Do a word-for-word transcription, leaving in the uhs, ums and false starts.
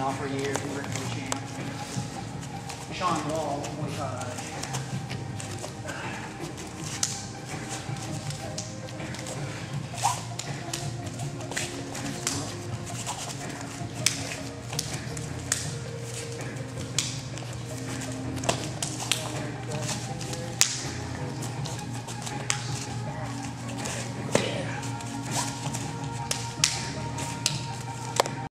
now for a year, he's working for the champ. Sean Wall, twenty-five.